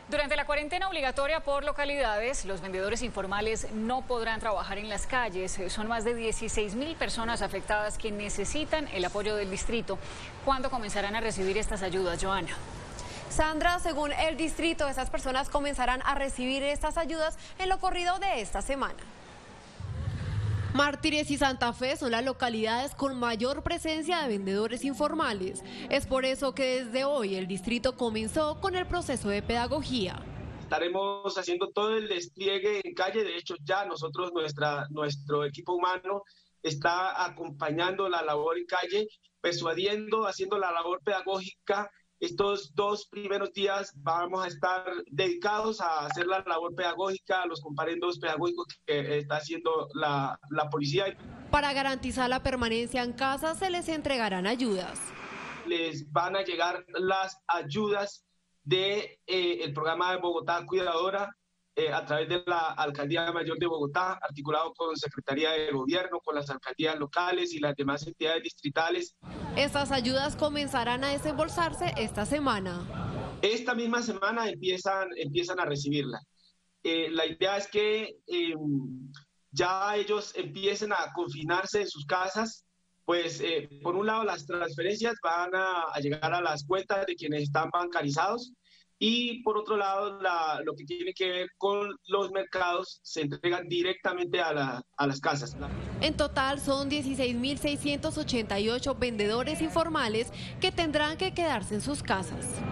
Durante la cuarentena obligatoria por localidades, los vendedores informales no podrán trabajar en las calles. Son más de 16.000 personas afectadas que necesitan el apoyo del distrito. ¿Cuándo comenzarán a recibir estas ayudas, Joana? Sandra, según el distrito, esas personas comenzarán a recibir estas ayudas en lo corrido de esta semana. Mártires y Santa Fe son las localidades con mayor presencia de vendedores informales. Es por eso que desde hoy el distrito comenzó con el proceso de pedagogía. Estaremos haciendo todo el despliegue en calle. De hecho, ya nosotros, nuestro equipo humano está acompañando la labor en calle, persuadiendo, haciendo la labor pedagógica. Estos 2 primeros días vamos a estar dedicados a hacer la labor pedagógica, los comparendos pedagógicos que está haciendo la policía. Para garantizar la permanencia en casa se les entregarán ayudas. Les van a llegar las ayudas del programa de Bogotá Cuidadora a través de la Alcaldía Mayor de Bogotá, articulado con Secretaría de Gobierno, con las alcaldías locales y las demás entidades distritales. Estas ayudas comenzarán a desembolsarse esta semana. Esta misma semana empiezan a recibirla. La idea es que ya ellos empiecen a confinarse en sus casas. Pues por un lado las transferencias van a llegar a las cuentas de quienes están bancarizados y por otro lado lo que tiene que ver con los mercados se entregan directamente a las casas. En total son 16.688 vendedores informales que tendrán que quedarse en sus casas.